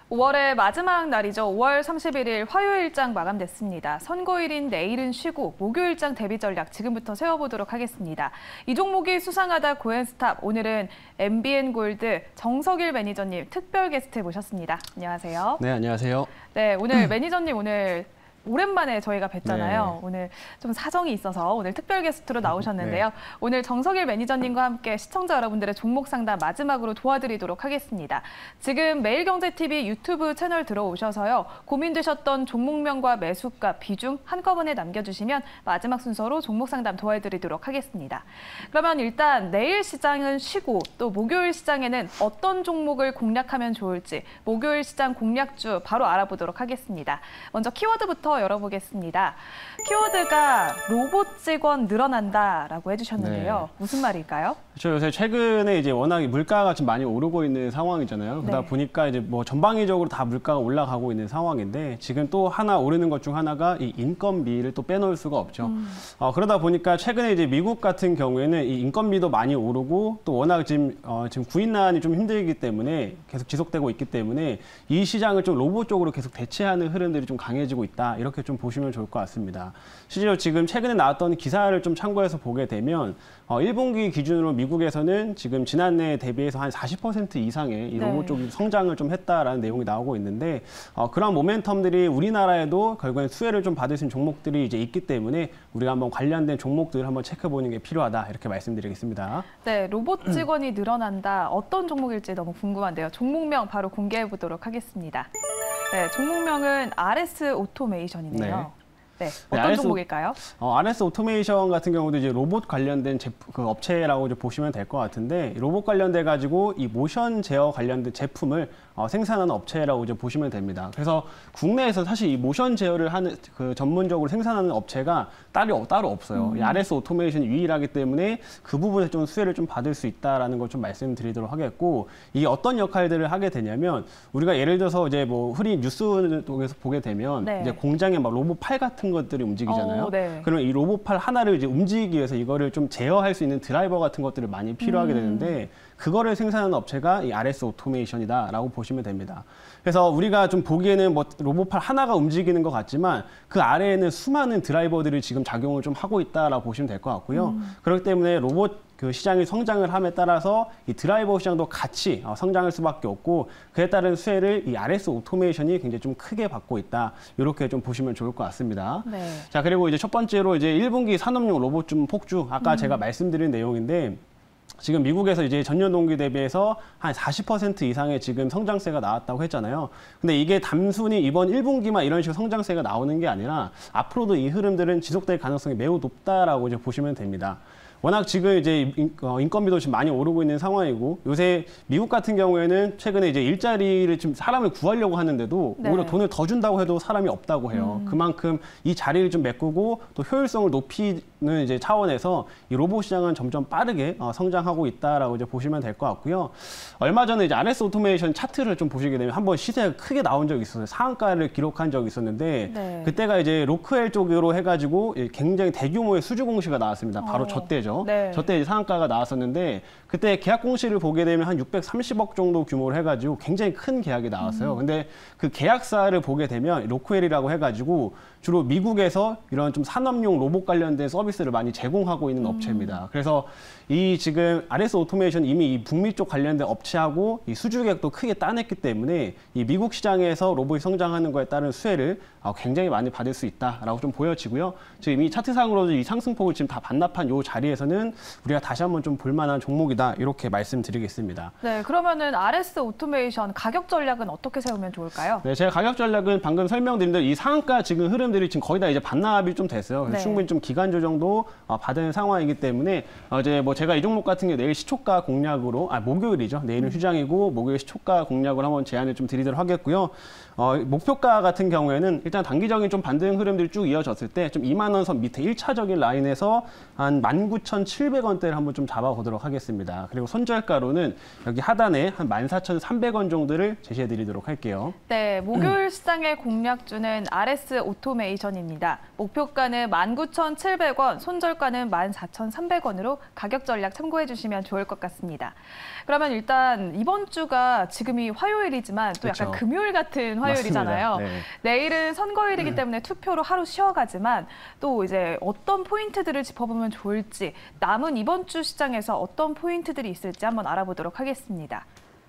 5월의 마지막 날이죠. 5월 31일 화요일장 마감됐습니다. 선거일인 내일은 쉬고 목요일장 대비 전략 지금부터 세워보도록 하겠습니다. 이 종목이 수상하다 고엔스탑. 오늘은 MBN골드 정석일 매니저님 특별 게스트 모셨습니다. 안녕하세요. 네, 안녕하세요. 네, 오늘 매니저님 오늘 오랜만에 저희가 뵀잖아요. 네. 오늘 좀 사정이 있어서 오늘 특별 게스트로 나오셨는데요. 네. 오늘 정석일 매니저님과 함께 시청자 여러분들의 종목 상담 마지막으로 도와드리도록 하겠습니다. 지금 매일경제TV 유튜브 채널 들어오셔서요. 고민되셨던 종목명과 매수가, 비중 한꺼번에 남겨주시면 마지막 순서로 종목 상담 도와드리도록 하겠습니다. 그러면 일단 내일 시장은 쉬고 또 목요일 시장에는 어떤 종목을 공략하면 좋을지 목요일 시장 공략주 바로 알아보도록 하겠습니다. 먼저 키워드부터 열어보겠습니다. 키워드가 로봇 직원 늘어난다라고 해주셨는데요. 네. 무슨 말일까요? 그렇죠. 요새 최근에 이제 워낙 물가가 좀 많이 오르고 있는 상황이잖아요. 그러다 네. 보니까 이제 뭐 전방위적으로 다 물가가 올라가고 있는 상황인데 지금 또 하나 오르는 것 중 하나가 이 인건비를 또 빼놓을 수가 없죠. 그러다 보니까 최근에 이제 미국 같은 경우에는 이 인건비도 많이 오르고 또 워낙 지금 구인난이 좀 힘들기 때문에 계속 지속되고 있기 때문에 이 시장을 좀 로봇 쪽으로 계속 대체하는 흐름들이 좀 강해지고 있다. 이렇게 좀 보시면 좋을 것 같습니다. 실제로 지금 최근에 나왔던 기사를 좀 참고해서 보게 되면 1분기 기준으로 미국에서는 지금 지난해 대비해서 한 40% 이상의 이 로봇 쪽이 성장을 좀 했다라는 내용이 나오고 있는데 그런 모멘텀들이 우리나라에도 결국엔 수혜를 좀 받을 수 있는 종목들이 이제 있기 때문에 우리가 한번 관련된 종목들을 한번 체크해보는 게 필요하다 이렇게 말씀드리겠습니다. 네, 로봇 직원이 늘어난다. 어떤 종목일지 너무 궁금한데요. 종목명 바로 공개해 보도록 하겠습니다. 네, 종목명은 RS 오토메이션이네요. 네, 어떤 종목일까요? RS 오토메이션 같은 경우도 이제 로봇 관련된 그 업체라고 이제 보시면 될 것 같은데 로봇 관련돼 가지고 이 모션 제어 관련된 제품을 생산하는 업체라고 이제 보시면 됩니다. 그래서 국내에서 사실 이 모션 제어를 하는 그 전문적으로 생산하는 업체가 따로 없어요. 이 RS 오토메이션이 유일하기 때문에 그 부분에 좀 수혜를 좀 받을 수 있다라는 걸 좀 말씀드리도록 하겠고 이게 어떤 역할들을 하게 되냐면 우리가 예를 들어서 이제 뭐 흔히 뉴스 통해서 보게 되면 이제 공장에 막 로봇 팔 같은 것들이 움직이잖아요. 그러면 이 로봇팔 하나를 이제 움직이기 위해서 이거를 좀 제어할 수 있는 드라이버 같은 것들을 많이 필요하게 되는데 그거를 생산하는 업체가 이 RS 오토메이션이다라고 보시면 됩니다. 그래서 우리가 좀 보기에는 뭐 로봇팔 하나가 움직이는 것 같지만 그 아래에는 수많은 드라이버들이 지금 작용을 좀 하고 있다라고 보시면 될 것 같고요. 그렇기 때문에 로봇 그 시장이 성장을 함에 따라서 이 드라이버 시장도 같이 성장할 수밖에 없고 그에 따른 수혜를 이 RS 오토메이션이 굉장히 좀 크게 받고 있다. 이렇게 좀 보시면 좋을 것 같습니다. 자, 그리고 이제 첫 번째로 이제 1분기 산업용 로봇 좀 폭주 아까 제가 말씀드린 내용인데 지금 미국에서 이제 전년 동기 대비해서 한 40% 이상의 지금 성장세가 나왔다고 했잖아요. 근데 이게 단순히 이번 1분기만 이런 식으로 성장세가 나오는 게 아니라 앞으로도 이 흐름들은 지속될 가능성이 매우 높다라고 이제 보시면 됩니다. 워낙 지금 이제 인건비도 지금 많이 오르고 있는 상황이고 요새 미국 같은 경우에는 최근에 이제 일자리를 좀 사람을 구하려고 하는데도 오히려 돈을 더 준다고 해도 사람이 없다고 해요. 그만큼 이 자리를 좀 메꾸고 또 효율성을 높이는 이제 차원에서 이 로봇 시장은 점점 빠르게 성장하고 있다라고 이제 보시면 될 것 같고요. 얼마 전에 이제 RS 오토메이션 차트를 좀 보시게 되면 한번 시세가 크게 나온 적이 있었어요. 상한가를 기록한 적이 있었는데 그때가 이제 로크웰 쪽으로 해가지고 굉장히 대규모의 수주 공시가 나왔습니다. 바로 저때죠. 저때 이제 상한가가 나왔었는데 그때 계약 공시를 보게 되면 한 630억 정도 규모를 해가지고 굉장히 큰 계약이 나왔어요. 근데 그 계약사를 보게 되면 로크웰이라고 해가지고 주로 미국에서 이런 좀 산업용 로봇 관련된 서비스를 많이 제공하고 있는 업체입니다. 그래서 이 지금 RS 오토메이션 이미 이 북미 쪽 관련된 업체하고 이 수주 계약도 크게 따냈기 때문에 이 미국 시장에서 로봇이 성장하는 거에 따른 수혜를 굉장히 많이 받을 수 있다라고 좀 보여지고요. 지금 이 차트상으로도 이 상승폭을 지금 다 반납한 이 자리에서는 우리가 다시 한번 좀 볼만한 종목이다 이렇게 말씀드리겠습니다. 네, 그러면은 RS 오토메이션 가격 전략은 어떻게 세우면 좋을까요? 네, 제가 가격 전략은 방금 설명드린 대로 이 상한가 지금 흐름들이 지금 거의 다 이제 반납이 좀 됐어요. 그래서 충분히 좀 기간 조정도 받은 상황이기 때문에 이제 뭐 제가 이 종목 같은 게 내일 시초가 공략으로 목요일이죠. 내일은 휴장이고 목요일 시초가 공략으로 한번 제안을 좀 드리도록 하겠고요. 목표가 같은 경우에는 일단 단기적인 좀 반등 흐름들이 쭉 이어졌을 때 좀 2만 원 선 밑에 1차적인 라인에서 한 19,700원대를 한번 좀 잡아보도록 하겠습니다. 그리고 손절가로는 여기 하단에 한 14,300원 정도를 제시해 드리도록 할게요. 네, 목요일 시장의 공략주는 RS 오토메이션입니다. 목표가는 19,700원, 2,900원, 손절가는 14,300원으로 가격 전략 참고해 주시면 좋을 것 같습니다. 그러면 일단 이번 주가 지금이 화요일이지만 또 약간 그렇죠. 금요일 같은 화요일이잖아요. 네. 내일은 선거일이기 때문에 투표로 하루 쉬어가지만 또 이제 어떤 포인트들을 짚어보면 좋을지, 남은 이번 주 시장에서 어떤 포인트들이 있을지 한번 알아보도록 하겠습니다.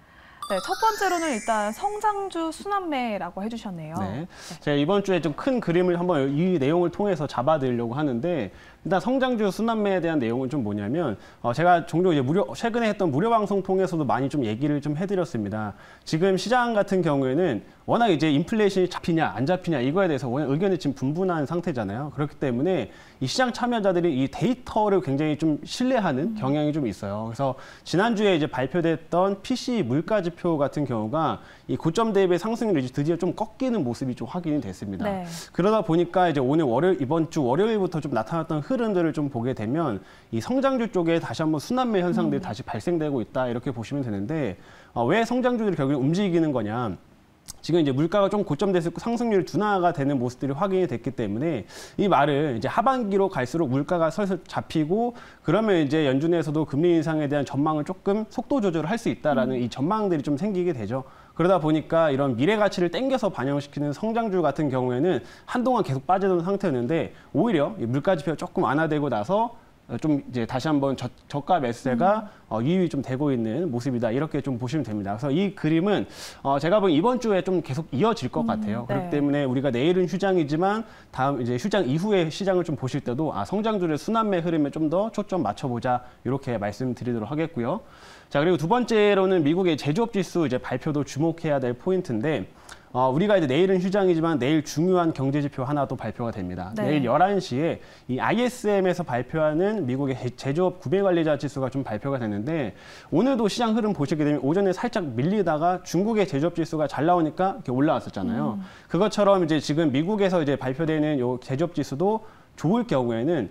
네, 첫 번째로는 일단 성장주 순환매라고 해주셨네요. 네. 제가 이번 주에 좀 큰 그림을 한번 이 내용을 통해서 잡아드리려고 하는데, 일단 성장주 순환매에 대한 내용은 좀 뭐냐면, 제가 종종 이제 최근에 했던 무료 방송 통해서도 많이 좀 얘기를 좀 해드렸습니다. 지금 시장 같은 경우에는 워낙 이제 인플레이션이 잡히냐 안 잡히냐 이거에 대해서 워낙 의견이 지금 분분한 상태잖아요. 그렇기 때문에 이 시장 참여자들이 이 데이터를 굉장히 좀 신뢰하는 경향이 좀 있어요. 그래서 지난주에 이제 발표됐던 PC 물가 지표 같은 경우가 이 고점 대비의 상승률이 드디어 좀 꺾이는 모습이 좀 확인이 됐습니다. 네. 그러다 보니까 이제 이번 주 월요일부터 좀 나타났던 흐름들을 좀 보게 되면 이 성장주 쪽에 다시 한번 순환매 현상들이 다시 발생되고 있다 이렇게 보시면 되는데, 왜 성장주들이 결국에 움직이는 거냐? 지금 이제 물가가 좀 고점돼서 상승률 둔화가 되는 모습들이 확인이 됐기 때문에 이 말은 이제 하반기로 갈수록 물가가 슬슬 잡히고 그러면 이제 연준에서도 금리 인상에 대한 전망을 조금 속도 조절을 할 수 있다라는 이 전망들이 좀 생기게 되죠. 그러다 보니까 이런 미래 가치를 땡겨서 반영시키는 성장주 같은 경우에는 한동안 계속 빠지던 상태였는데, 오히려 이 물가 지표가 조금 완화되고 나서 좀 이제 다시 한번 저가 매수세가 유입이 좀 되고 있는 모습이다, 이렇게 좀 보시면 됩니다. 그래서 이 그림은 제가 보기엔 이번 주에 좀 계속 이어질 것 같아요. 네. 그렇기 때문에 우리가 내일은 휴장이지만 다음 이제 휴장 이후의 시장을 좀 보실 때도 성장주의 순환매 흐름에 좀 더 초점 맞춰보자, 이렇게 말씀드리도록 하겠고요. 자, 그리고 두 번째로는 미국의 제조업 지수 이제 발표도 주목해야 될 포인트인데, 우리가 이제 내일은 휴장이지만 내일 중요한 경제 지표 하나 또 발표가 됩니다. 네. 내일 11시에 이 ISM에서 발표하는 미국의 제조업 구매 관리자 지수가 좀 발표가 되는데, 오늘도 시장 흐름 보시게 되면 오전에 살짝 밀리다가 중국의 제조업 지수가 잘 나오니까 이렇게 올라왔었잖아요. 그것처럼 이제 지금 미국에서 이제 발표되는 요 제조업 지수도 좋을 경우에는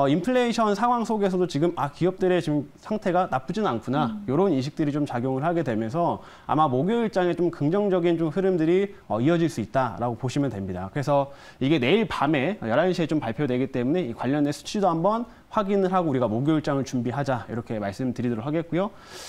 인플레이션 상황 속에서도 지금 기업들의 지금 상태가 나쁘진 않구나, 이런 인식들이 좀 작용을 하게 되면서 아마 목요일장에 좀 긍정적인 좀 흐름들이 이어질 수 있다라고 보시면 됩니다. 그래서 이게 내일 밤에 11시에 좀 발표되기 때문에 이 관련된 수치도 한번 확인을 하고 우리가 목요일장을 준비하자, 이렇게 말씀드리도록 하겠고요.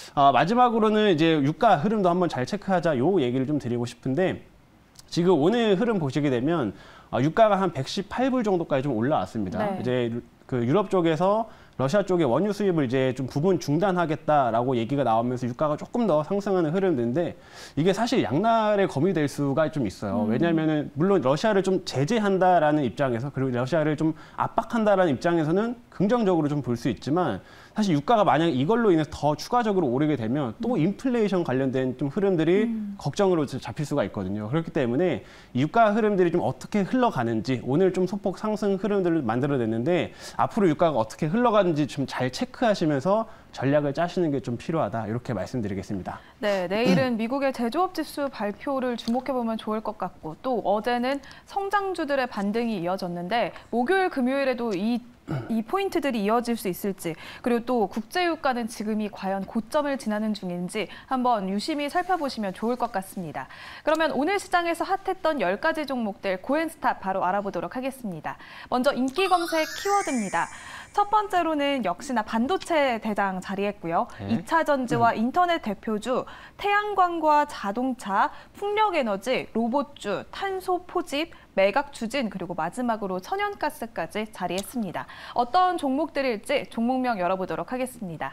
마지막으로는 이제 유가 흐름도 한번 잘 체크하자, 요 얘기를 좀 드리고 싶은데, 지금 오늘 흐름 보시게 되면 유가가 한 118불 정도까지 좀 올라왔습니다. 네. 이제 그 유럽 쪽에서 러시아 쪽의 원유 수입을 이제 좀 부분 중단하겠다라고 얘기가 나오면서 유가가 조금 더 상승하는 흐름인데, 이게 사실 양날의 검이 될 수가 좀 있어요. 왜냐하면은 물론 러시아를 좀 제재한다라는 입장에서, 그리고 러시아를 좀 압박한다라는 입장에서는 긍정적으로 좀 볼 수 있지만, 사실 유가가 만약 이걸로 인해서 더 추가적으로 오르게 되면 또 인플레이션 관련된 좀 흐름들이 걱정으로 잡힐 수가 있거든요. 그렇기 때문에 유가 흐름들이 좀 어떻게 흘러가는지, 오늘 좀 소폭 상승 흐름들을 만들어냈는데 앞으로 유가가 어떻게 흘러가는지 좀 잘 체크하시면서 전략을 짜시는 게 좀 필요하다, 이렇게 말씀드리겠습니다. 네, 내일은 미국의 제조업 지수 발표를 주목해보면 좋을 것 같고, 또 어제는 성장주들의 반등이 이어졌는데 목요일, 금요일에도 이 포인트들이 이어질 수 있을지, 그리고 또 국제유가는 지금이 과연 고점을 지나는 중인지 한번 유심히 살펴보시면 좋을 것 같습니다. 그러면 오늘 시장에서 핫했던 10가지 종목들 고엔스탑 바로 알아보도록 하겠습니다. 먼저 인기 검색 키워드입니다. 첫 번째로는 역시나 반도체 대장 자리했고요. 네. 2차 전지와 인터넷 대표주, 태양광과 자동차, 풍력에너지, 로봇주, 탄소 포집, 매각 추진, 그리고 마지막으로 천연가스까지 자리했습니다. 어떤 종목들일지 종목명 열어보도록 하겠습니다.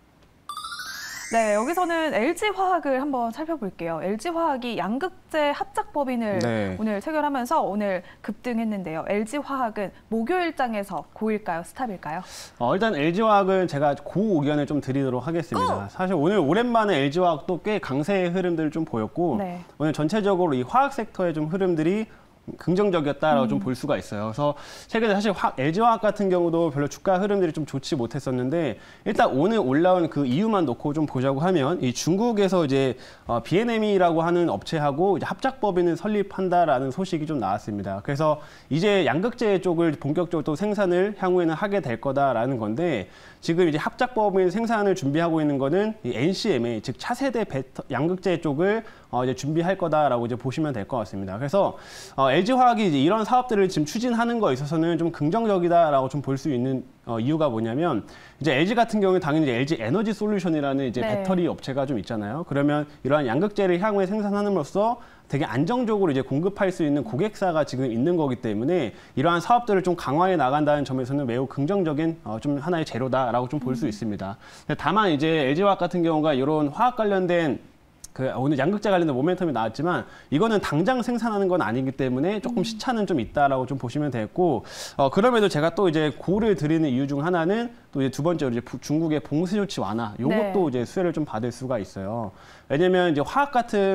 네, 여기서는 LG화학을 한번 살펴볼게요. LG화학이 양극재 합작법인을 오늘 체결하면서 오늘 급등했는데요. LG화학은 목요일장에서 고일까요? 스탑일까요? 일단 LG화학은 제가 고 의견을 좀 드리도록 하겠습니다. 사실 오늘 오랜만에 LG화학도 꽤 강세의 흐름들을 좀 보였고, 오늘 전체적으로 이 화학 섹터의 좀 흐름들이 긍정적이었다라고 좀 볼 수가 있어요. 그래서 최근에 사실 LG화학 같은 경우도 별로 주가 흐름들이 좀 좋지 못했었는데, 일단 오늘 올라온 그 이유만 놓고 좀 보자고 하면, 이 중국에서 이제 BNM이라고 하는 업체하고 이제 합작법인을 설립한다라는 소식이 좀 나왔습니다. 그래서 이제 양극재 쪽을 본격적으로 또 생산을 향후에는 하게 될 거다라는 건데, 지금 이제 합작법인 생산을 준비하고 있는 거는 이 NCMA, 즉 차세대 양극재 쪽을 이제 준비할 거다라고 이제 보시면 될 것 같습니다. 그래서 LG화학이 이제 이런 사업들을 지금 추진하는 거에 있어서는 좀 긍정적이다라고 좀 볼 수 있는 이유가 뭐냐면 이제 LG 같은 경우는 당연히 이제 LG 에너지 솔루션이라는 이제 네. 배터리 업체가 좀 있잖아요. 그러면 이러한 양극재를 향후에 생산함으로써 되게 안정적으로 이제 공급할 수 있는 고객사가 지금 있는 거기 때문에 이러한 사업들을 좀 강화해 나간다는 점에서는 매우 긍정적인 좀 하나의 재료다라고 좀 볼 수 있습니다. 다만 이제 LG화학 같은 경우가 이런 화학 관련된 오늘 양극재 관련된 모멘텀이 나왔지만 이거는 당장 생산하는 건 아니기 때문에 조금 시차는 좀 있다라고 좀 보시면 되겠고 그럼에도 제가 또 이제 고를 드리는 이유 중 하나는 또 이제 두 번째로 이제 중국의 봉쇄 조치 완화 요것도 이제 수혜를 좀 받을 수가 있어요. 왜냐면 이제 화학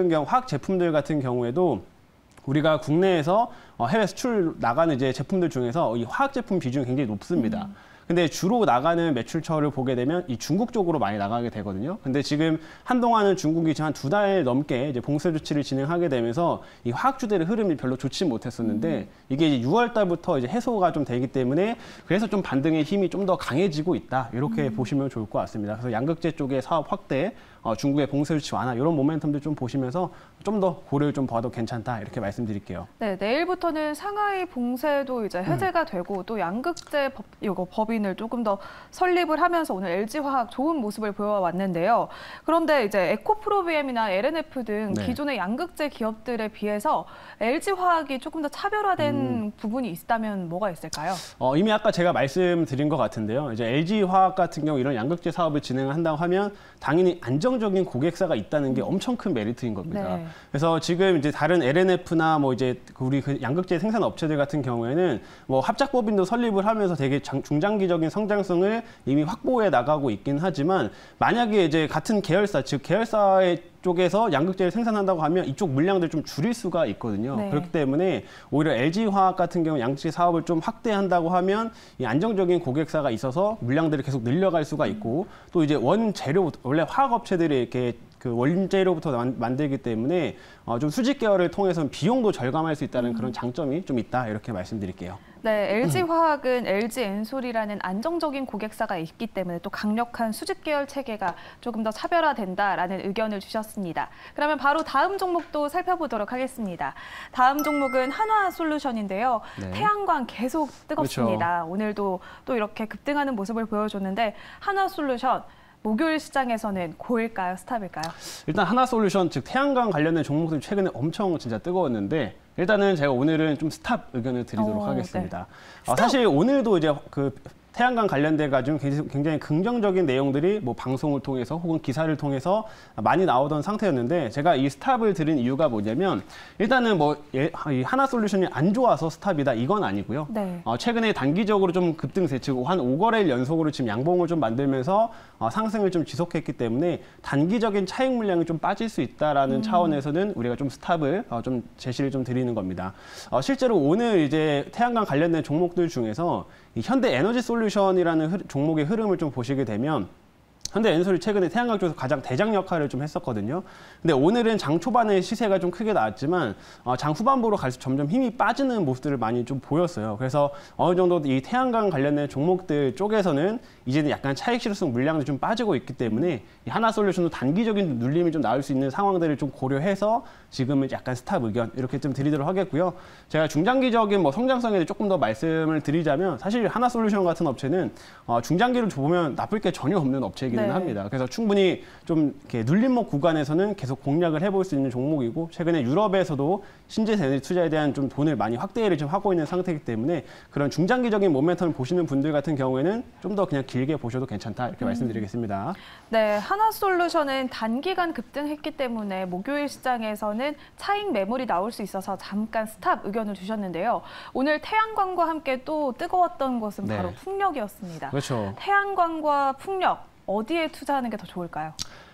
제품들 같은 경우에도 우리가 국내에서 해외 수출 나가는 이제 제품들 중에서 이 화학 제품 비중이 굉장히 높습니다. 근데 주로 나가는 매출처를 보게 되면 이 중국 쪽으로 많이 나가게 되거든요. 근데 지금 한동안은 중국이 한 2달 넘게 이제 봉쇄 조치를 진행하게 되면서 이 화학주들의 흐름이 별로 좋지 못했었는데 이게 이제 6월 달부터 이제 해소가 좀 되기 때문에 그래서 좀 반등의 힘이 좀 더 강해지고 있다. 이렇게 보시면 좋을 것 같습니다. 그래서 양극재 쪽의 사업 확대, 중국의 봉쇄 조치 완화 이런 모멘텀들 좀 보시면서 좀 더 고려를 좀 봐도 괜찮다 이렇게 말씀드릴게요. 네, 내일부터는 상하이 봉쇄도 이제 해제가 되고 또 양극재 법인을 조금 더 설립을 하면서 오늘 LG화학 좋은 모습을 보여왔는데요. 그런데 이제 에코프로비엠이나 LNF 등 네. 기존의 양극재 기업들에 비해서 LG화학이 조금 더 차별화된 부분이 있다면 뭐가 있을까요? 이미 아까 제가 말씀드린 것 같은데요. 이제 LG화학 같은 경우 이런 양극재 사업을 진행한다고 하면 당연히 안정적인 고객사가 있다는 게 엄청 큰 메리트인 겁니다. 네. 그래서 지금 이제 다른 LNF나 뭐 이제 우리 양극재 생산 업체들 같은 경우에는 뭐 합작법인도 설립을 하면서 되게 중장기적인 성장성을 이미 확보해 나가고 있긴 하지만 만약에 이제 같은 계열사, 즉 계열사의 쪽에서 양극재를 생산한다고 하면 이쪽 물량들 좀 줄일 수가 있거든요. 네. 그렇기 때문에 오히려 LG화학 같은 경우 양극재 사업을 좀 확대한다고 하면 이 안정적인 고객사가 있어서 물량들을 계속 늘려갈 수가 있고 또 이제 원재료 원래 화학업체들이 이렇게 그 원재료부터 만들기 때문에 좀 수직 계열을 통해서는 비용도 절감할 수 있다는 그런 장점이 좀 있다 이렇게 말씀드릴게요. 네, LG화학은 LG엔솔이라는 안정적인 고객사가 있기 때문에 또 강력한 수직 계열 체계가 조금 더 차별화된다라는 의견을 주셨습니다. 그러면 바로 다음 종목도 살펴보도록 하겠습니다. 다음 종목은 한화솔루션인데요. 네. 태양광 계속 뜨겁습니다. 그렇죠. 오늘도 또 이렇게 급등하는 모습을 보여줬는데 한화솔루션 목요일 시장에서는 고일까요? 스탑일까요? 일단 하나솔루션 즉 태양광 관련된 종목들이 최근에 엄청 진짜 뜨거웠는데 일단은 제가 오늘은 좀 스탑 의견을 드리도록 하겠습니다. 네. 사실 오늘도 이제 그 태양광 관련돼 가지고 굉장히 긍정적인 내용들이 뭐 방송을 통해서 혹은 기사를 통해서 많이 나오던 상태였는데 제가 이 스탑을 드린 이유가 뭐냐면 일단은 뭐 이 하나솔루션이 안 좋아서 스탑이다 이건 아니고요. 네. 최근에 단기적으로 좀 급등세 즉 한 5거래일 연속으로 지금 양봉을 좀 만들면서 상승을 좀 지속했기 때문에 단기적인 차익 물량이 좀 빠질 수 있다라는 차원에서는 우리가 좀 스탑을 좀 제시를 좀 드리는 겁니다. 실제로 오늘 이제 태양광 관련된 종목들 중에서 이 현대에너지 솔루션이라는 종목의 흐름을 좀 보시게 되면 현대엔솔이 최근에 태양광 쪽에서 가장 대장 역할을 좀 했었거든요. 근데 오늘은 장 초반에 시세가 좀 크게 나왔지만 장 후반부로 갈수록 점점 힘이 빠지는 모습들을 많이 좀 보였어요. 그래서 어느 정도 이 태양광 관련된 종목들 쪽에서는 이제는 약간 차익 실효성 물량이 좀 빠지고 있기 때문에 이 하나솔루션도 단기적인 눌림이 좀 나올 수 있는 상황들을 좀 고려해서 지금은 약간 스탑 의견 이렇게 좀 드리도록 하겠고요. 제가 중장기적인 뭐 성장성에 대해 조금 더 말씀을 드리자면 사실 하나솔루션 같은 업체는 중장기로 보면 나쁠 게 전혀 없는 업체이기는 네. 합니다. 그래서 충분히 좀 이렇게 눌림목 구간에서는 계속 공략을 해볼 수 있는 종목이고 최근에 유럽에서도 신재생 에너지 투자에 대한 좀 돈을 많이 확대를 좀 하고 있는 상태이기 때문에 그런 중장기적인 모멘텀을 보시는 분들 같은 경우에는 좀 더 그냥 길게 보셔도 괜찮다 이렇게 말씀드리겠습니다. 네, 하나솔루션은 단기간 급등했기 때문에 목요일 시장에서는 차익 매물이 나올 수 있어서 잠깐 스탑 의견을 주셨는데요. 오늘 태양광과 함께 또 뜨거웠던 것은 네. 바로 풍력이었습니다. 그렇죠. 태양광과 풍력 어디에 투자하는 게 더 좋을까요?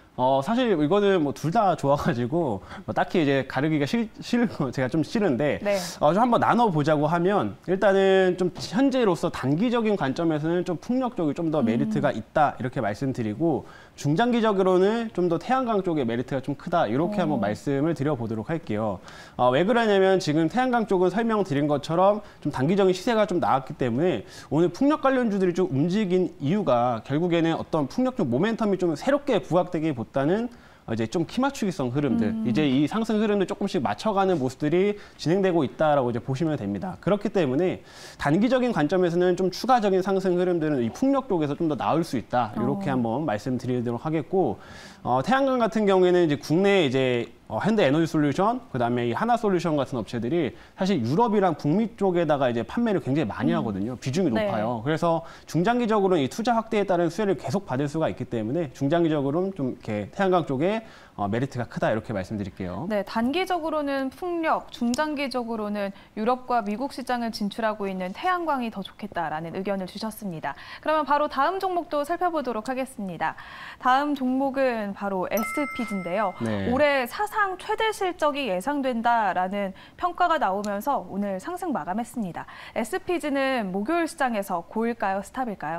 사실 이거는 뭐 둘 다 좋아가지고 뭐 딱히 이제 가르기가 제가 좀 싫은데 네. 좀 한번 나눠보자고 하면 일단은 좀 현재로서 단기적인 관점에서는 좀 풍력 쪽이 좀 더 메리트가 있다 이렇게 말씀드리고 중장기적으로는 좀 더 태양광 쪽의 메리트가 좀 크다 이렇게 한번 말씀을 드려보도록 할게요. 왜 그러냐면 지금 태양광 쪽은 설명드린 것처럼 좀 단기적인 시세가 좀 나왔기 때문에 오늘 풍력 관련주들이 좀 움직인 이유가 결국에는 어떤 풍력 쪽 모멘텀이 좀 새롭게 부각되기보다는 이제 좀 키맞추기성 흐름들, 이제 이 상승 흐름을 조금씩 맞춰가는 모습들이 진행되고 있다라고 이제 보시면 됩니다. 그렇기 때문에 단기적인 관점에서는 좀 추가적인 상승 흐름들은 이 풍력 쪽에서 좀 더 나올 수 있다. 이렇게 한번 말씀드리도록 하겠고, 태양광 같은 경우에는 이제 국내 이제 현대에너지솔루션, 그다음에 이 하나솔루션 같은 업체들이 사실 유럽이랑 북미 쪽에다가 이제 판매를 굉장히 많이 하거든요. 비중이 네. 높아요. 그래서 중장기적으로는 이 투자 확대에 따른 수혜를 계속 받을 수가 있기 때문에 중장기적으로는 좀 이렇게 태양광 쪽에 메리트가 크다 이렇게 말씀드릴게요. 네, 단기적으로는 풍력, 중장기적으로는 유럽과 미국 시장을 진출하고 있는 태양광이 더 좋겠다라는 의견을 주셨습니다. 그러면 바로 다음 종목도 살펴보도록 하겠습니다. 다음 종목은 바로 SPG인데요. 네. 올해 사상 최대 실적이 예상된다라는 평가가 나오면서 오늘 상승 마감했습니다. SPG는 목요일 시장에서 고일까요, 스탑일까요?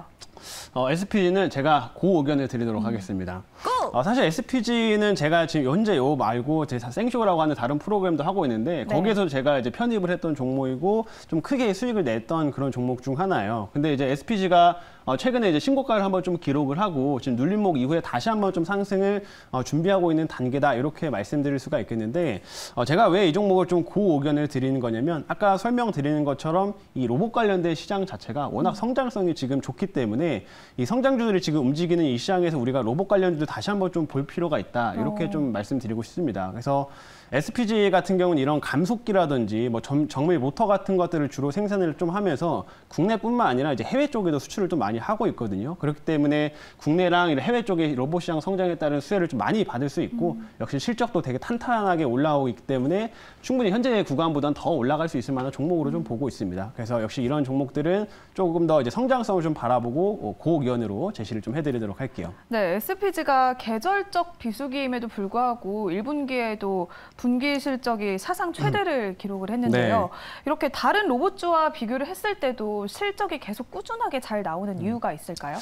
SPG는 제가 고 의견을 드리도록 하겠습니다. 사실 SPG는 제가 지금 현재 요 말고 제 생쇼라고 하는 다른 프로그램도 하고 있는데 네. 거기에서 제가 이제 편입을 했던 종목이고 좀 크게 수익을 냈던 그런 종목 중 하나예요. 근데 이제 SPG가 최근에 이제 신고가를 한번 좀 기록을 하고 지금 눌림목 이후에 다시 한번 좀 상승을 준비하고 있는 단계다 이렇게 말씀드릴 수가 있겠는데 제가 왜 이 종목을 좀 고 의견을 드리는 거냐면 아까 설명드리는 것처럼 이 로봇 관련된 시장 자체가 워낙 성장성이 지금 좋기 때문에 이 성장주들이 지금 움직이는 이 시장에서 우리가 로봇 관련주도 다시 한번 좀 볼 필요가 있다 이렇게 좀 말씀드리고 싶습니다. 그래서 SPG 같은 경우는 이런 감속기라든지 뭐 정밀 모터 같은 것들을 주로 생산을 좀 하면서 국내뿐만 아니라 이제 해외 쪽에도 수출을 좀 많이 하고 있거든요. 그렇기 때문에 국내랑 이런 해외 쪽의 로봇 시장 성장에 따른 수혜를 좀 많이 받을 수 있고 역시 실적도 되게 탄탄하게 올라오고 있기 때문에 충분히 현재 구간보다는 더 올라갈 수 있을 만한 종목으로 좀 보고 있습니다. 그래서 역시 이런 종목들은 조금 더 이제 성장성을 좀 바라보고 고의견으로 제시를 좀 해드리도록 할게요. 네, SPG가 계절적 비수기임에도 불구하고 1분기에도 분기 실적이 사상 최대를 기록을 했는데요. 네. 이렇게 다른 로봇주와 비교를 했을 때도 실적이 계속 꾸준하게 잘 나오는 이유가 있을까요?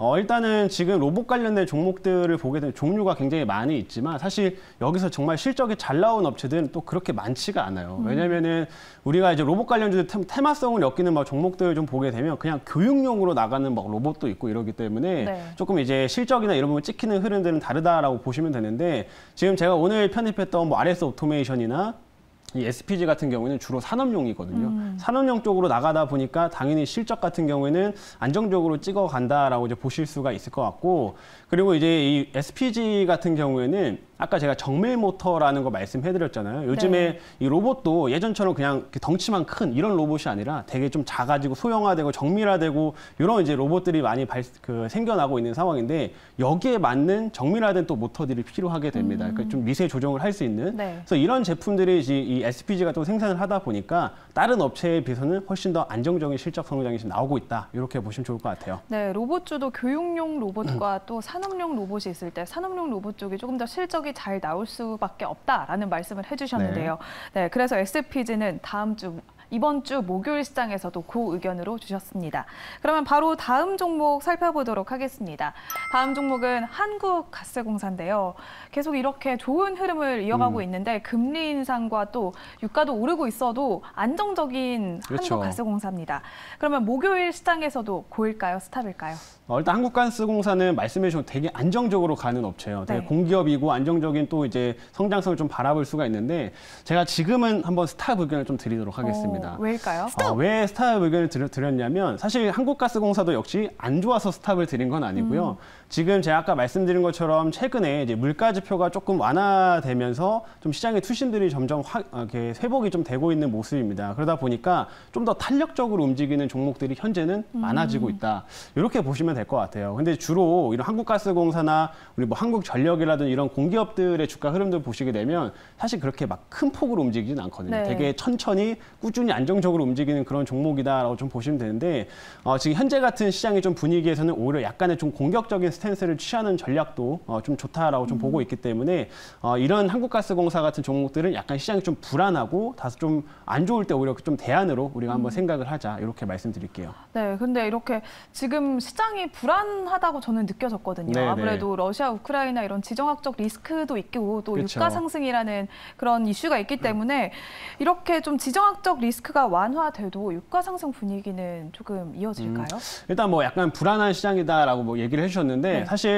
일단은 지금 로봇 관련된 종목들을 보게 되면 종류가 굉장히 많이 있지만 사실 여기서 정말 실적이 잘 나온 업체들은 또 그렇게 많지가 않아요. 왜냐면은 우리가 이제 로봇 관련주들 테마성을 엮이는 막 종목들을 좀 보게 되면 그냥 교육용으로 나가는 막 로봇도 있고 이러기 때문에 네. 조금 이제 실적이나 이런 부분 찍히는 흐름들은 다르다라고 보시면 되는데 지금 제가 오늘 편입했던 뭐 RS 오토메이션이나 이 SPG 같은 경우에는 주로 산업용이거든요. 산업용 쪽으로 나가다 보니까 당연히 실적 같은 경우에는 안정적으로 찍어간다라고 이제 보실 수가 있을 것 같고 그리고 이제 이 SPG 같은 경우에는 아까 제가 정밀 모터라는 거 말씀해드렸잖아요. 요즘에 네. 이 로봇도 예전처럼 그냥 덩치만 큰 이런 로봇이 아니라 되게 좀 작아지고 소형화되고 정밀화되고 이런 이제 로봇들이 많이 생겨나고 있는 상황인데 여기에 맞는 정밀화된 또 모터들이 필요하게 됩니다. 그러니까 좀 미세 조정을 할 수 있는. 네. 그래서 이런 제품들이 이제 이 SPG가 또 생산을 하다 보니까 다른 업체에 비해서는 훨씬 더 안정적인 실적 성장이 지금 나오고 있다. 이렇게 보시면 좋을 것 같아요. 네, 로봇주도 교육용 로봇과 또 산업용 로봇이 있을 때 산업용 로봇 쪽이 조금 더 실적이 잘 나올 수밖에 없다라는 말씀을 해주셨는데요. 네, 그래서 SPG는 이번 주 목요일 시장에서도 그 의견으로 주셨습니다. 그러면 바로 다음 종목 살펴보도록 하겠습니다. 다음 종목은 한국가스공사인데요. 계속 이렇게 좋은 흐름을 이어가고 있는데 금리 인상과 또 유가도 오르고 있어도 안정적인 그렇죠. 한국가스공사입니다. 그러면 목요일 시장에서도 고일까요? 스탑일까요? 일단 한국가스공사는 말씀해 주신 되게 안정적으로 가는 업체예요. 되게 네. 공기업이고 안정적인 또 이제 성장성을 좀 바라볼 수가 있는데 제가 지금은 한번 스탑 의견을 좀 드리도록 하겠습니다. 왜일까요? 왜 스탑 의견을 드렸냐면 사실 한국가스공사도 역시 안 좋아서 스탑을 드린 건 아니고요. 지금 제가 아까 말씀드린 것처럼 최근에 이제 물가 지표가 조금 완화되면서 좀 시장의 투신들이 점점 이렇게 회복이 좀 되고 있는 모습입니다. 그러다 보니까 좀 더 탄력적으로 움직이는 종목들이 현재는 많아지고 있다. 이렇게 보시면 될 것 같아요. 근데 주로 이런 한국가스공사나 우리 뭐 한국전력이라든지 이런 공기업들의 주가 흐름들 보시게 되면 사실 그렇게 막 큰 폭으로 움직이진 않거든요. 네. 되게 천천히 꾸준히 안정적으로 움직이는 그런 종목이다라고 좀 보시면 되는데 지금 현재 같은 시장의 좀 분위기에서는 오히려 약간의 좀 공격적인 스탠스를 취하는 전략도 좀 좋다라고 좀 보고 있기 때문에 이런 한국가스공사 같은 종목들은 약간 시장이 좀 불안하고 다소 좀 안 좋을 때 오히려 좀 대안으로 우리가 한번 생각을 하자 이렇게 말씀드릴게요. 네, 근데 이렇게 지금 시장이 불안하다고 저는 느껴졌거든요. 네네. 아무래도 러시아, 우크라이나 이런 지정학적 리스크도 있고 또 그렇죠. 유가 상승이라는 그런 이슈가 있기 때문에 이렇게 좀 지정학적 리스크가 완화돼도 유가 상승 분위기는 조금 이어질까요? 일단 뭐 약간 불안한 시장이다라고 뭐 얘기를 해주셨는데 네. 사실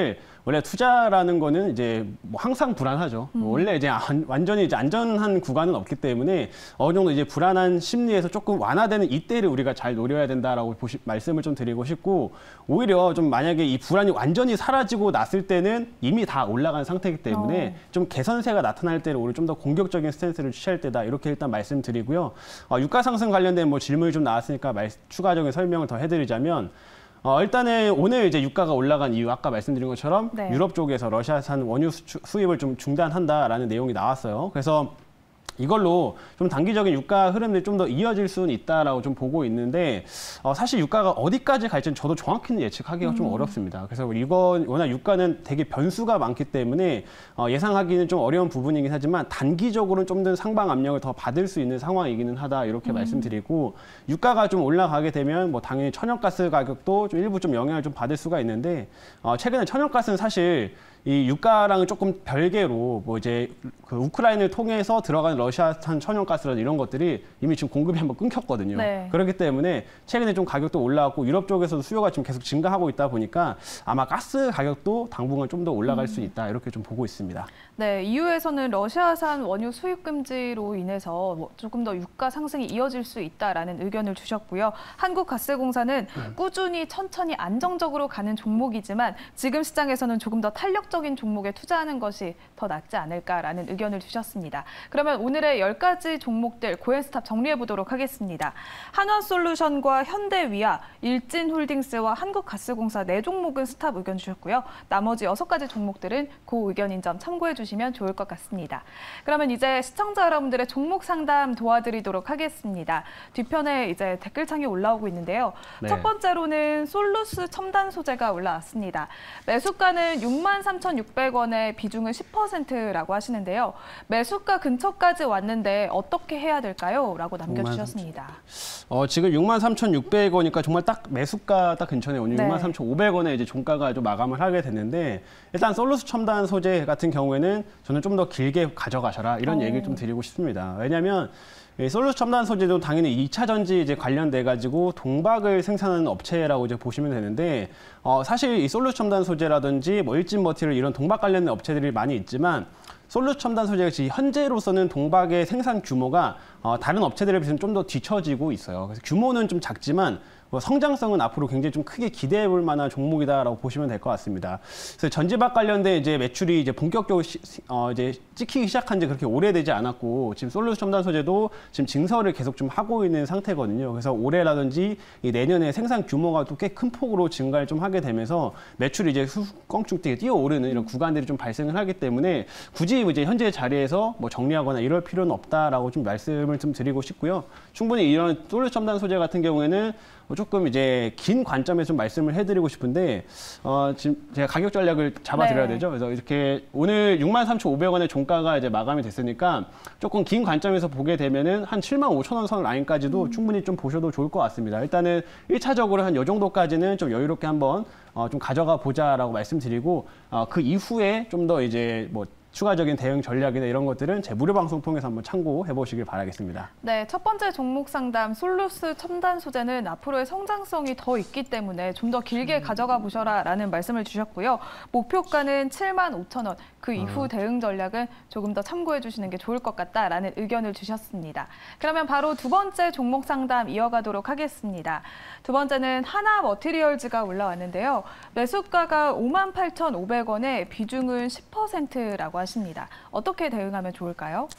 원래 투자라는 거는 이제 뭐 항상 불안하죠. 원래 이제 완전히 이제 안전한 구간은 없기 때문에 어느 정도 이제 불안한 심리에서 조금 완화되는 이때를 우리가 잘 노려야 된다라고 말씀을 좀 드리고 싶고, 오히려 좀 만약에 이 불안이 완전히 사라지고 났을 때는 이미 다 올라간 상태이기 때문에 좀 개선세가 나타날 때를 오히려 좀 더 공격적인 스탠스를 취할 때다, 이렇게 일단 말씀드리고요. 유가 상승 관련된 뭐 질문이 좀 나왔으니까 추가적인 설명을 더 해드리자면, 일단은 오늘 이제 유가가 올라간 이유, 아까 말씀드린 것처럼 네. 유럽 쪽에서 러시아산 원유 수입을 좀 중단한다라는 내용이 나왔어요. 그래서 이걸로 좀 단기적인 유가 흐름들이 좀 더 이어질 수는 있다라고 좀 보고 있는데, 사실 유가가 어디까지 갈지는 저도 정확히는 예측하기가 좀 어렵습니다. 그래서 이건 워낙 유가는 되게 변수가 많기 때문에 예상하기는 좀 어려운 부분이긴 하지만, 단기적으로는 좀 더 상방 압력을 더 받을 수 있는 상황이기는 하다, 이렇게 말씀드리고, 유가가 좀 올라가게 되면 뭐 당연히 천연가스 가격도 좀 일부 좀 영향을 좀 받을 수가 있는데, 최근에 천연가스는 사실 이 유가랑은 조금 별개로 뭐 이제 그 우크라이나를 통해서 들어가는 러시아산 천연가스라든지 이런 것들이 이미 지금 공급이 한번 끊겼거든요. 네. 그렇기 때문에 최근에 좀 가격도 올라왔고, 유럽 쪽에서도 수요가 지금 계속 증가하고 있다 보니까 아마 가스 가격도 당분간 좀 더 올라갈 수 있다, 이렇게 좀 보고 있습니다. 네, EU에서는 러시아산 원유 수입 금지로 인해서 조금 더 유가 상승이 이어질 수 있다라는 의견을 주셨고요. 한국가스공사는 꾸준히 천천히 안정적으로 가는 종목이지만 지금 시장에서는 조금 더 탄력적인 종목에 투자하는 것이 더 낫지 않을까라는 의견을 주셨습니다. 그러면 오늘의 10가지 종목들 고엔스탑 정리해 보도록 하겠습니다. 한화솔루션과 현대위아, 일진홀딩스와 한국가스공사 4종목은 스탑 의견 주셨고요. 나머지 6가지 종목들은 그 의견인 점 참고해 주시면 좋을 것 같습니다. 그러면 이제 시청자 여러분들의 종목 상담 도와드리도록 하겠습니다. 뒤편에 이제 댓글창이 올라오고 있는데요. 네. 첫 번째로는 솔루스 첨단 소재가 올라왔습니다. 매수가는 63,600원에 비중은 10%라고 하시는데요. 매수가 근처까지 왔는데 어떻게 해야 될까요? 라고 남겨주셨습니다. 지금 63,600원이니까 정말 딱 매수가 딱 근처에 오는 네. 63,500원에 이제 종가가 좀 마감을 하게 됐는데, 일단 솔루스 첨단 소재 같은 경우에는 저는 좀 더 길게 가져가셔라, 이런 얘기를 좀 드리고 싶습니다. 왜냐하면 이 솔루스 첨단 소재도 당연히 2차 전지 이제 관련돼 가지고 동박을 생산하는 업체라고 이제 보시면 되는데, 사실 이 솔루스 첨단 소재라든지 뭐 일진 머티리얼 이런 동박 관련된 업체들이 많이 있지만, 솔루스 첨단 소재가 지금 현재로서는 동박의 생산 규모가 다른 업체들에 비해서는 좀 더 뒤처지고 있어요. 그래서 규모는 좀 작지만 성장성은 앞으로 굉장히 좀 크게 기대해 볼 만한 종목이다라고 보시면 될 것 같습니다. 그래서 전지박 관련된 이제 매출이 이제 본격적으로 이제 찍히기 시작한 지 그렇게 오래되지 않았고, 지금 솔루스 첨단 소재도 지금 증설을 계속 좀 하고 있는 상태거든요. 그래서 올해라든지 이 내년에 생산 규모가 또 꽤 큰 폭으로 증가를 좀 하게 되면서 매출이 이제 껑충 뛰어오르는 이런 구간들이 좀 발생을 하기 때문에 굳이 이제 현재 자리에서 뭐 정리하거나 이럴 필요는 없다라고 좀 말씀을 좀 드리고 싶고요. 충분히 이런 솔루스 첨단 소재 같은 경우에는 조금 이제 긴 관점에서 좀 말씀을 해드리고 싶은데, 지금 제가 가격 전략을 잡아드려야 네. 되죠. 그래서 이렇게 오늘 63,500원의 종가가 이제 마감이 됐으니까 조금 긴 관점에서 보게 되면은 한 75,000원 선 라인까지도 충분히 좀 보셔도 좋을 것 같습니다. 일단은 1차적으로 한 이 정도까지는 좀 여유롭게 한번 좀 가져가 보자라고 말씀드리고, 그 이후에 좀 더 이제 뭐 추가적인 대응 전략이나 이런 것들은 제 무료 방송 통해서 한번 참고해 보시길 바라겠습니다. 네, 첫 번째 종목 상담 솔루스 첨단 소재는 앞으로의 성장성이 더 있기 때문에 좀 더 길게 가져가 보셔라라는 말씀을 주셨고요. 목표가는 75,000원. 그 이후 대응 전략은 조금 더 참고해 주시는 게 좋을 것 같다라는 의견을 주셨습니다. 그러면 바로 두 번째 종목 상담 이어가도록 하겠습니다. 두 번째는 하나머티리얼즈가 올라왔는데요. 매수가가 58,500원에 비중은 10%라고 하십니다. 어떻게 대응하면 좋을까요?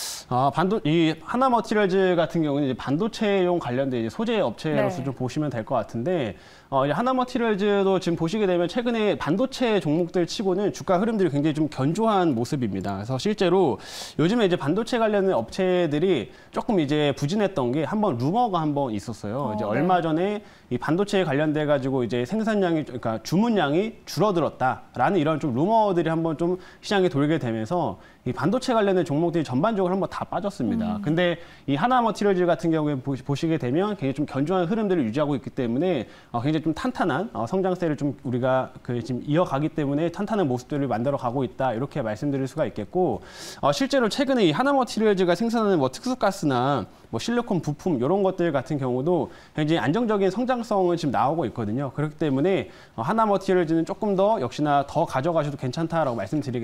이 하나머티리얼즈 같은 경우는 이제 반도체용 관련된 이제 소재 업체로서 네. 좀 보시면 될 것 같은데, 이제 하나머티리얼즈도 지금 보시게 되면 최근에 반도체 종목들 치고는 주가 흐름들이 굉장히 좀 견조한 모습입니다. 그래서 실제로 요즘에 이제 반도체 관련된 업체들이 조금 이제 부진했던 게 한번 루머가 한번 있었어요. 이제 네. 얼마 전에 이 반도체에 관련돼 가지고 이제 생산량이, 그러니까 주문량이 줄어들었다라는 이런 좀 루머들이 한번 좀 시장에 돌게 되면서 이 반도체 관련된 종목들이 전반적으로 한번 다 빠졌습니다. 근데 이 하나머티리얼즈 같은 경우에 보시게 되면 굉장히 좀 견조한 흐름들을 유지하고 있기 때문에 굉장히 좀 탄탄한 성장세를 좀 우리가 지금 이어가기 때문에 탄탄한 모습들을 만들어 가고 있다 이렇게 말씀드릴 수가 있겠고 실제로 최근에 이 하나머티리얼즈가 생산하는 뭐 특수가스나 뭐 실리콘 부품 이런 것들 같은 경우도 굉장히 안정적인 성장성을 지금 나오고 있거든요. 그렇기 때문에 하나머티리얼즈는 조금 더 역시나 더 가져가셔도 괜찮다라고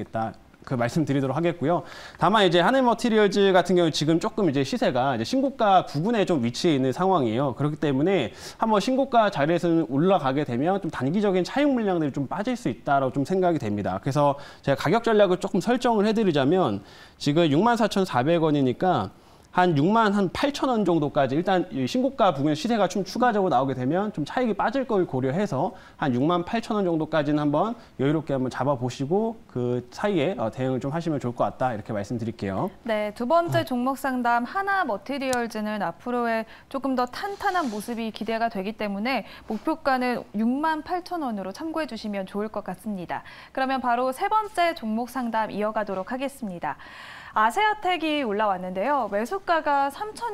말씀드리도록 하겠고요. 다만 이제 하나머티리얼즈 같은 경우 지금 조금 이제 시세가 이제 신고가 부근에 좀 위치해 있는 상황이에요. 그렇기 때문에 한번 신고가 자리에서는 올라가게 되면 좀 단기적인 차익 물량들이 좀 빠질 수 있다라고 좀 생각이 됩니다. 그래서 제가 가격 전략을 조금 설정을 해드리자면 지금 64,400원이니까 한 68,000원 정도까지 일단 신고가 부근 시세가 좀 추가적으로 나오게 되면 좀 차익이 빠질 걸 고려해서 한 68,000원 정도까지는 한번 여유롭게 한번 잡아보시고 그 사이에 대응을 좀 하시면 좋을 것 같다 이렇게 말씀드릴게요. 네, 두 번째 종목 상담 하나머티리얼즈는 앞으로의 조금 더 탄탄한 모습이 기대가 되기 때문에 목표가는 68,000원으로 참고해 주시면 좋을 것 같습니다. 그러면 바로 세 번째 종목 상담 이어가도록 하겠습니다. 아세아텍이 올라왔는데요. 매수가가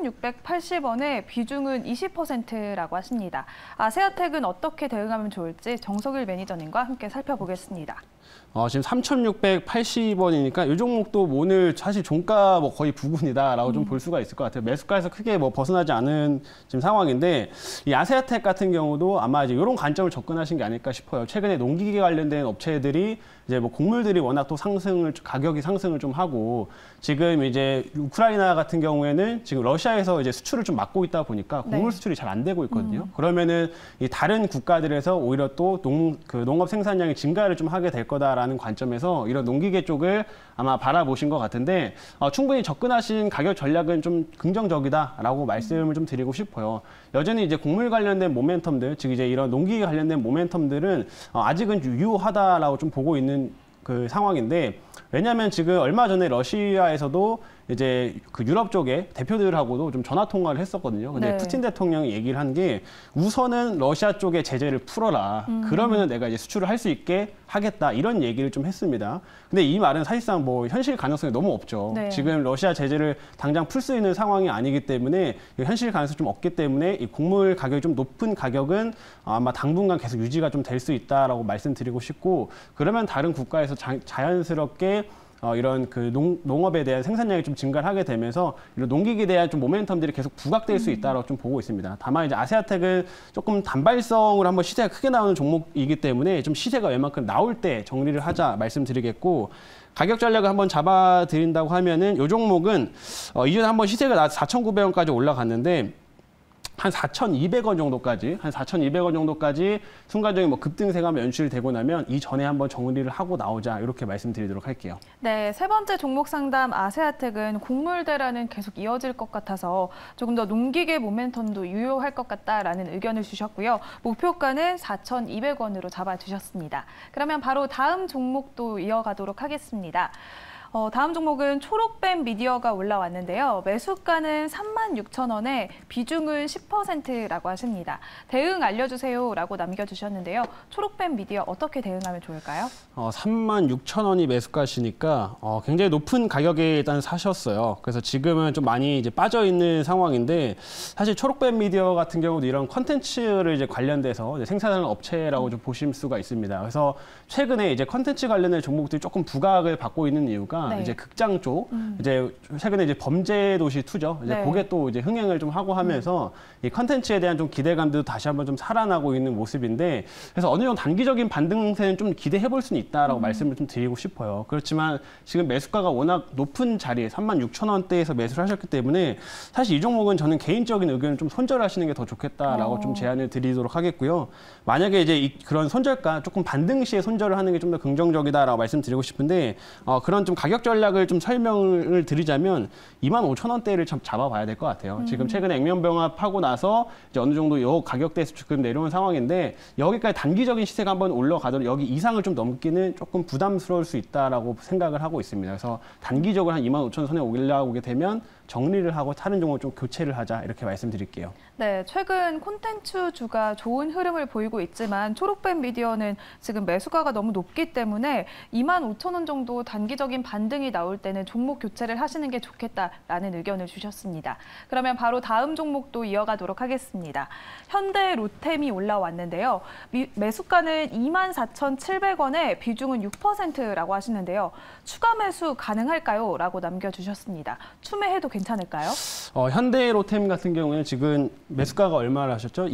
3,680원에 비중은 20%라고 하십니다. 아세아텍은 어떻게 대응하면 좋을지 정석일 매니저님과 함께 살펴보겠습니다. 지금 3,680원이니까 이 종목도 오늘 사실 종가 뭐 거의 부근이다라고 좀 볼 수가 있을 것 같아요. 매수가에서 크게 뭐 벗어나지 않은 지금 상황인데 이 아세아텍 같은 경우도 아마 이제 이런 관점을 접근하신 게 아닐까 싶어요. 최근에 농기계 관련된 업체들이 이제 뭐 곡물들이 워낙 또 가격이 상승을 좀 하고 지금 이제 우크라이나 같은 경우에는 지금 러시아에서 이제 수출을 좀 막고 있다 보니까 곡물 수출이 잘 안 되고 있거든요. 그러면은 이 다른 국가들에서 오히려 또 농업 생산량이 증가를 좀 하게 될 거다라는 관점에서 이런 농기계 쪽을 아마 바라보신 것 같은데 충분히 접근하신 가격 전략은 좀 긍정적이다라고 말씀을 좀 드리고 싶어요. 여전히 이제 곡물 관련된 모멘텀들, 즉 이제 이런 농기계 관련된 모멘텀들은 아직은 유효하다라고 좀 보고 있는 그 상황인데 왜냐하면 지금 얼마 전에 러시아에서도 이제 그 유럽 쪽에 대표들하고도 좀 전화 통화를 했었거든요. 근데 네. 푸틴 대통령이 얘기를 한 게 우선은 러시아 쪽의 제재를 풀어라. 그러면은 내가 이제 수출을 할 수 있게 하겠다. 이런 얘기를 좀 했습니다. 근데 이 말은 사실상 뭐 현실 가능성이 너무 없죠. 네. 지금 러시아 제재를 당장 풀 수 있는 상황이 아니기 때문에 현실 가능성이 좀 없기 때문에 이 곡물 가격이 좀 높은 가격은 아마 당분간 계속 유지가 좀 될 수 있다라고 말씀드리고 싶고 그러면 다른 국가에서 자연스럽게 이런 그 농업에 대한 생산량이 좀 증가를 하게 되면서 이런 농기계에 대한 좀 모멘텀들이 계속 부각될 수 있다고 좀 보고 있습니다. 다만 이제 아세아텍은 조금 단발성으로 한번 시세가 크게 나오는 종목이기 때문에 좀 시세가 웬만큼 나올 때 정리를 하자 말씀드리겠고 가격 전략을 한번 잡아드린다고 하면은 이 종목은 이전에 한번 시세가 나와서 4,900원까지 올라갔는데 한 4,200원 정도까지 순간적인 뭐 급등세가 연출되고 나면 이전에 한번 정리를 하고 나오자 이렇게 말씀드리도록 할게요. 네, 세 번째 종목 상담 아세아텍은 곡물대란은 계속 이어질 것 같아서 조금 더 농기계 모멘텀도 유효할 것 같다라는 의견을 주셨고요. 목표가는 4,200원으로 잡아주셨습니다. 그러면 바로 다음 종목도 이어가도록 하겠습니다. 다음 종목은 초록뱀 미디어가 올라왔는데요. 매수가는 36,000원에 비중은 10%라고 하십니다. 대응 알려주세요라고 남겨주셨는데요. 초록뱀 미디어 어떻게 대응하면 좋을까요? 36,000원이 매수가시니까 굉장히 높은 가격에 일단 사셨어요. 그래서 지금은 좀 많이 이제 빠져 있는 상황인데 사실 초록뱀 미디어 같은 경우도 이런 컨텐츠를 이제 관련돼서 이제 생산하는 업체라고 좀 보실 수가 있습니다. 그래서 최근에 이제 컨텐츠 관련된 종목들이 조금 부각을 받고 있는 이유가 네. 이제 극장 쪽 이제 최근에 이제 범죄도시 2죠. 이제 네. 그게 또 이제 흥행을 좀 하고 하면서 이 컨텐츠에 대한 좀 기대감도 다시 한번 좀 살아나고 있는 모습인데 그래서 어느 정도 단기적인 반등세는 좀 기대해 볼 수는 있다라고 말씀을 좀 드리고 싶어요. 그렇지만 지금 매수가가 워낙 높은 자리에 36,000원대에서 매수를 하셨기 때문에 사실 이 종목은 저는 개인적인 의견을 좀 손절하시는 게 더 좋겠다라고 좀 제안을 드리도록 하겠고요. 만약에 이제 그런 손절가 조금 반등 시에 손절을 하는 게 좀 더 긍정적이다라고 말씀드리고 싶은데 그런 좀 가격 전략을 좀 설명을 드리자면 25,000원대를 참 잡아봐야 될 것 같아요. 지금 최근에 액면병합하고 나서 이제 어느 정도 요 가격대에서 지금 내려온 상황인데 여기까지 단기적인 시세가 한번 올라가도록 여기 이상을 좀 넘기는 조금 부담스러울 수 있다라고 생각을 하고 있습니다. 그래서 단기적으로 한 25,000원 선에 올라오게 되면 정리를 하고 다른 종목 좀 교체를 하자 이렇게 말씀드릴게요. 네, 최근 콘텐츠주가 좋은 흐름을 보이고 있지만 초록뱀 미디어는 지금 매수가가 너무 높기 때문에 25,000원 정도 단기적인 반등이 나올 때는 종목 교체를 하시는 게 좋겠다라는 의견을 주셨습니다. 그러면 바로 다음 종목도 이어가도록 하겠습니다. 현대 로템이 올라왔는데요. 매수가는 24,700원에 비중은 6%라고 하시는데요. 추가 매수 가능할까요? 라고 남겨주셨습니다. 추매해도 괜찮을까요? 현대 로템 같은 경우에는 지금 매수가가 얼마를 하셨죠?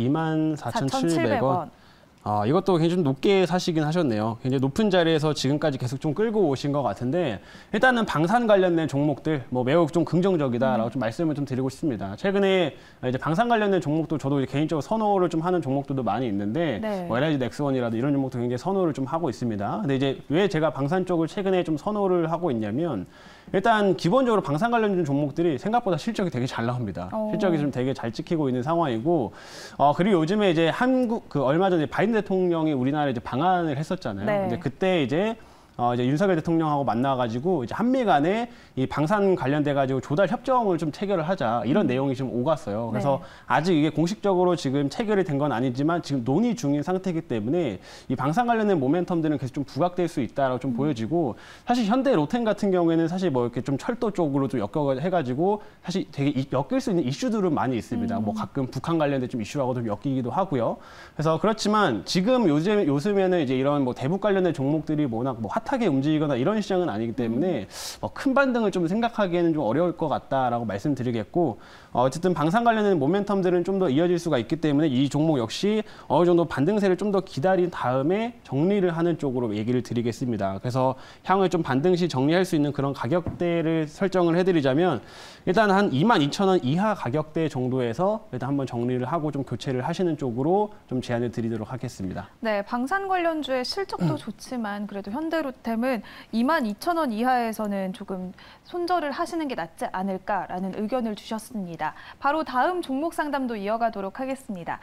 24,700원. 이것도 굉장히 좀 높게 사시긴 하셨네요. 굉장히 높은 자리에서 지금까지 계속 좀 끌고 오신 것 같은데 일단은 방산 관련된 종목들 매우 좀 긍정적이다라고 좀 말씀을 좀 드리고 싶습니다. 최근에 이제 방산 관련된 종목도 저도 개인적으로 선호를 좀 하는 종목들도 많이 있는데 네. LIG 넥스원이라도 이런 종목도 굉장히 선호를 좀 하고 있습니다. 근데 이제 왜 제가 방산 쪽을 최근에 좀 선호를 하고 있냐면 일단 기본적으로 방산 관련된 종목들이 생각보다 실적이 되게 잘 나옵니다. 실적이 좀 되게 잘 찍히고 있는 상황이고 그리고 요즘에 이제 얼마 전에 바이든 대통령이 우리나라에 이제 방한을 했었잖아요. 네. 근데 그때 이제 윤석열 대통령하고 만나가지고 이제 한미 간에 이 방산 관련돼가지고 조달 협정을 좀 체결을 하자 이런 내용이 좀 오갔어요. 그래서 네. 아직 이게 공식적으로 지금 체결이 된 건 아니지만 지금 논의 중인 상태이기 때문에 이 방산 관련된 모멘텀들은 계속 좀 부각될 수 있다라고 좀 보여지고 사실 현대 로템 같은 경우에는 사실 이렇게 좀 철도 쪽으로 좀 엮여해가지고 사실 되게 엮일 수 있는 이슈들은 많이 있습니다. 가끔 북한 관련된 좀 이슈하고도 좀 엮이기도 하고요. 그래서 그렇지만 지금 요즘에는 이제 이런 대북 관련된 종목들이 워낙 핫하게 움직이거나 이런 시장은 아니기 때문에 큰 반등을 좀 생각하기에는 좀 어려울 것 같다라고 말씀드리겠고 어쨌든 방산 관련된 모멘텀들은 좀 더 이어질 수가 있기 때문에 이 종목 역시 어느 정도 반등세를 좀 더 기다린 다음에 정리를 하는 쪽으로 얘기를 드리겠습니다. 그래서 향을 좀 반등 시 정리할 수 있는 그런 가격대를 설정을 해드리자면 일단 한 22,000원 이하 가격대 정도에서 일단 한번 정리를 하고 좀 교체를 하시는 쪽으로 좀 제안을 드리도록 하겠습니다. 네, 방산 관련주의 실적도 좋지만 그래도 현대로템은 22,000원 이하에서는 조금 손절을 하시는 게 낫지 않을까라는 의견을 주셨습니다. 바로 다음 종목 상담도 이어가도록 하겠습니다.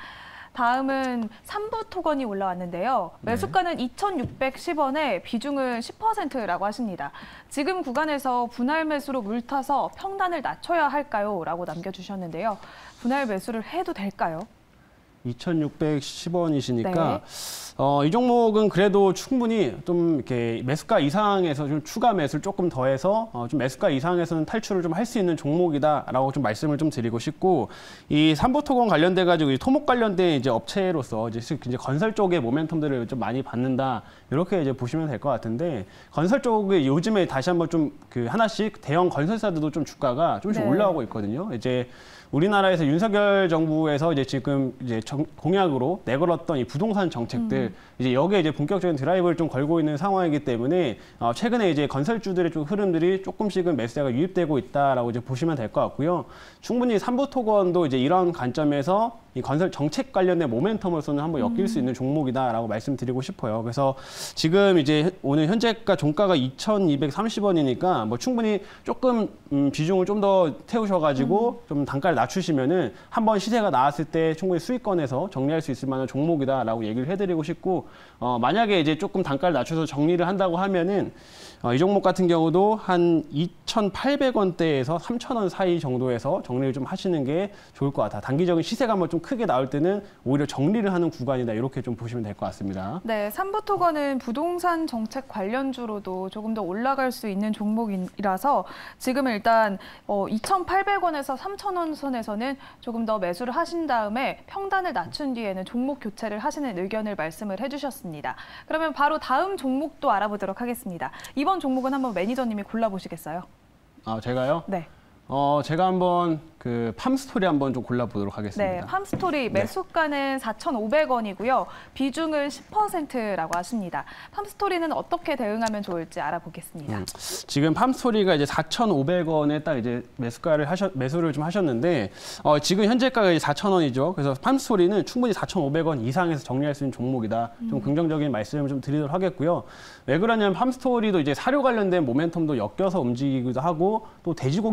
다음은 삼부토건이 올라왔는데요. 매수가는 2,610원에 비중은 10%라고 하십니다. 지금 구간에서 분할 매수로 물타서 평단을 낮춰야 할까요? 라고 남겨주셨는데요. 분할 매수를 해도 될까요? 2,610원이시니까 이 종목은 그래도 충분히 좀 이렇게 매수가 이상에서 좀 추가 매수를 조금 더해서 좀 매수가 이상에서는 탈출을 좀 할 수 있는 종목이다라고 좀 말씀을 좀 드리고 싶고 이 삼부토건 관련돼 가지고 이 토목 관련된 이제 업체로서 이제 건설 쪽의 모멘텀들을 좀 많이 받는다 이렇게 이제 보시면 될 것 같은데 건설 쪽에 요즘에 다시 한번 좀 하나씩 대형 건설사들도 좀 주가가 조금씩 올라오고 있거든요. 이제 우리나라에서 윤석열 정부에서 이제 지금 이제 공약으로 내걸었던 이 부동산 정책들 이제 여기에 이제 본격적인 드라이브를 좀 걸고 있는 상황이기 때문에 최근에 이제 건설주들의 좀 흐름들이 조금씩은 매수세가 유입되고 있다라고 이제 보시면 될 것 같고요. 충분히 삼부토건도 이제 이런 관점에서 이 건설 정책 관련된 모멘텀으로서는 한번 엮일 수 있는 종목이다라고 말씀드리고 싶어요. 그래서 지금 이제 오늘 현재가 종가가 2,230원이니까 충분히 조금 비중을 좀 더 태우셔가지고 좀 단가를 낮추시면은 한번 시세가 나왔을 때 충분히 수익권에서 정리할 수 있을 만한 종목이다라고 얘기를 해드리고 싶고 만약에 이제 조금 단가를 낮춰서 정리를 한다고 하면은 이 종목 같은 경우도 한 2,800원대에서 3,000원 사이 정도에서 정리를 좀 하시는 게 좋을 것 같아요. 단기적인 시세가 한번 좀 크게 나올 때는 오히려 정리를 하는 구간이다 이렇게 좀 보시면 될 것 같습니다. 네, 삼부토건은 부동산 정책 관련주로도 조금 더 올라갈 수 있는 종목이라서 지금은 일단 2,800원에서 3,000원 선에서는 조금 더 매수를 하신 다음에 평단을 낮춘 뒤에는 종목 교체를 하시는 의견을 말씀을 해주셨습니다. 그러면 바로 다음 종목도 알아보도록 하겠습니다. 이번 종목은 한번 매니저님이 골라보시겠어요? 제가요? 네. 제가 한번 팜스토리 한번 좀 골라보도록 하겠습니다. 네, 팜스토리 매수가는 4,500원이고요. 비중은 10%라고 하십니다. 팜스토리는 어떻게 대응하면 좋을지 알아보겠습니다. 지금 팜스토리가 이제 4,500원에 딱 이제 매수를 좀 하셨는데 지금 현재가가 이제 4,000원이죠. 그래서 팜스토리는 충분히 4,500원 이상에서 정리할 수 있는 종목이다. 좀 긍정적인 말씀을 좀 드리도록 하겠고요. 왜 그러냐면 팜스토리도 이제 사료 관련된 모멘텀도 엮여서 움직이기도 하고 또 돼지고기 관련된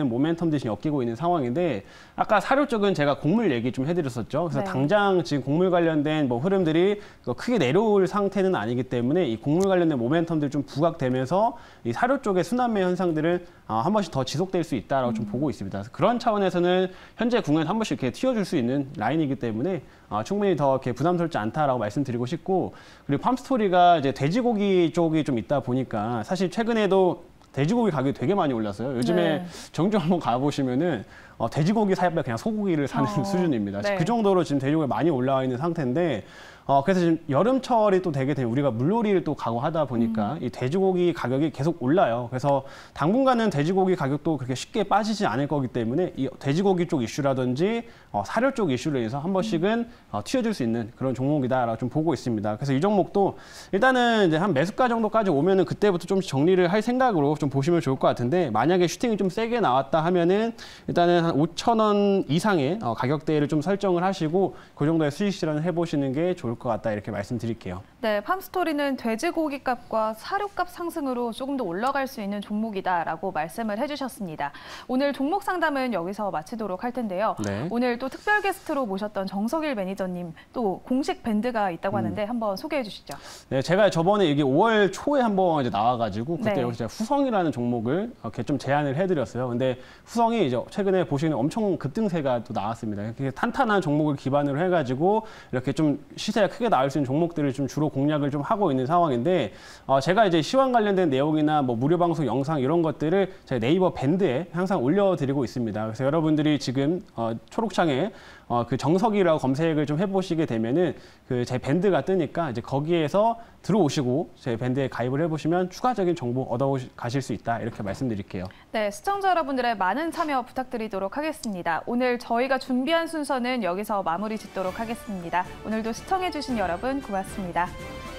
있는 모멘텀들이 지금 엮이고 있는 상황인데 아까 사료 쪽은 제가 곡물 얘기 좀 해드렸었죠. 그래서 네. 당장 지금 곡물 관련된 뭐 흐름들이 크게 내려올 상태는 아니기 때문에 이 곡물 관련된 모멘텀들이 좀 부각되면서 이 사료 쪽의 순환매 현상들은 한 번씩 더 지속될 수 있다라고 좀 보고 있습니다. 그런 차원에서는 현재 국내에서 한 번씩 이렇게 튀어줄 수 있는 라인이기 때문에 충분히 더 이렇게 부담스럽지 않다라고 말씀드리고 싶고, 그리고 팜스토리가 이제 돼지고기 쪽이 좀 있다 보니까 사실 최근에도 돼지고기 가격이 되게 많이 올랐어요. 요즘에 네. 정주 한번 가보시면은 돼지고기 사면 그냥 소고기를 사는 수준입니다. 네. 그 정도로 지금 돼지고기가 많이 올라와 있는 상태인데 그래서 지금 여름철이 또 되게 되면 우리가 물놀이를 또 가고 하다 보니까 이 돼지고기 가격이 계속 올라요. 그래서 당분간은 돼지고기 가격도 그렇게 쉽게 빠지지 않을 거기 때문에 이 돼지고기 쪽 이슈라든지 사료 쪽 이슈로 인해서 한 번씩은 튀어줄 수 있는 그런 종목이다라고 좀 보고 있습니다. 그래서 이 종목도 일단은 이제 한 매수가 정도까지 오면은 그때부터 좀 정리를 할 생각으로 좀 보시면 좋을 것 같은데, 만약에 슈팅이 좀 세게 나왔다 하면은 일단은 한 5,000원 이상의 가격대를 좀 설정을 하시고 그 정도의 수익 실현을 해보시는 게 좋을 것 같다, 이렇게 말씀드릴게요. 네, 팜스토리는 돼지고기 값과 사료값 상승으로 조금 더 올라갈 수 있는 종목이다라고 말씀을 해주셨습니다. 오늘 종목 상담은 여기서 마치도록 할 텐데요. 네. 오늘 또 특별 게스트로 모셨던 정석일 매니저님 또 공식 밴드가 있다고 하는데 한번 소개해 주시죠. 네, 제가 저번에 이게 5월 초에 한번 이제 나와가지고 그때 네. 여기 제가 후성이라는 종목을 이렇게 좀 제안을 해드렸어요. 근데 후성이 이제 최근에 보시는 엄청 급등세가 또 나왔습니다. 이렇게 탄탄한 종목을 기반으로 해가지고 이렇게 좀 시세가 크게 나올 수 있는 종목들을 좀 주로 공략을 좀 하고 있는 상황인데, 제가 이제 시황 관련된 내용이나 뭐 무료 방송 영상 이런 것들을 제 네이버 밴드에 항상 올려드리고 있습니다. 그래서 여러분들이 지금 초록창에 그 정석이라고 검색을 좀 해보시게 되면은 그 제 밴드가 뜨니까 이제 거기에서 들어오시고 제 밴드에 가입을 해보시면 추가적인 정보 얻어가실 수 있다, 이렇게 말씀드릴게요. 네, 시청자 여러분들의 많은 참여 부탁드리도록 하겠습니다. 오늘 저희가 준비한 순서는 여기서 마무리 짓도록 하겠습니다. 오늘도 시청해주신 여러분 고맙습니다.